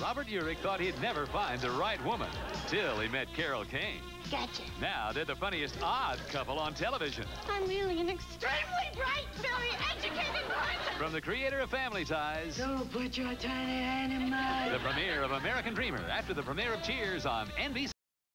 Robert Urich thought he'd never find the right woman till he met Carol Kane. Gotcha. Now they're the funniest odd couple on television. I'm really an extremely bright, very educated person. From the creator of Family Ties. So put your tiny hand in mine. The premiere of American Dreamer after the premiere of Cheers on NBC.